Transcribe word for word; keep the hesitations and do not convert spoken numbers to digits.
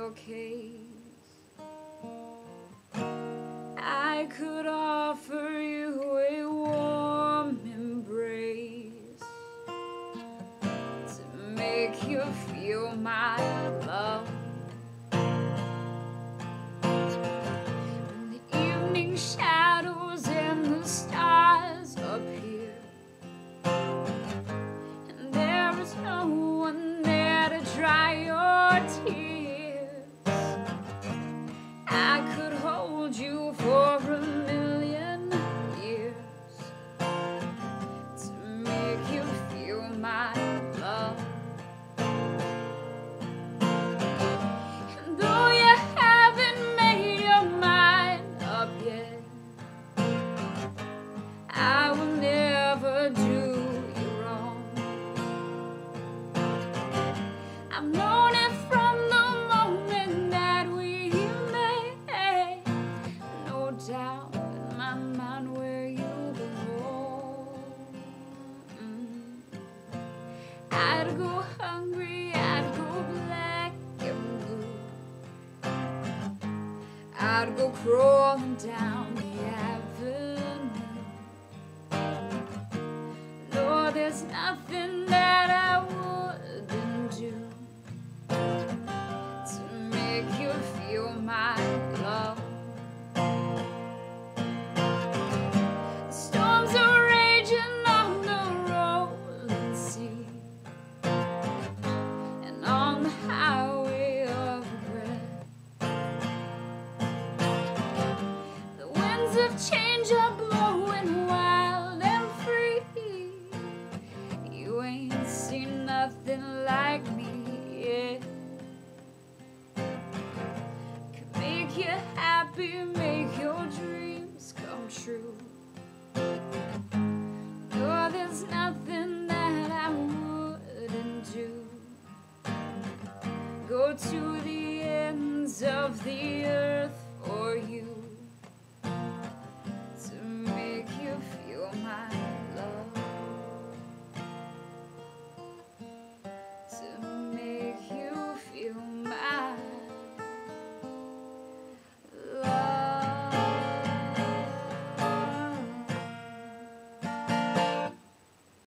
your case. I could offer you a warm embrace to make you feel my love. When the evening shadows and the stars appear, and there is no one there to dry your tears, I could hold you for a million years to make you feel my love. And though you haven't made your mind up yet, I will never do you wrong. I've known it from the moment that we met, no doubt in my mind where you belong. Mm. I'd go hungry, I'd go black and blue, I'd go crawling down the avenue. No, there's nothing that I wouldn't do to make you feel my love. The storms are raging on the rolling sea, and on the highway of regret, the winds of change are blowing wild and free. You ain't seen nothing like me yet. Can make you happy, make your dreams come true. No, there's nothing that I wouldn't do. Go to the ends of the earth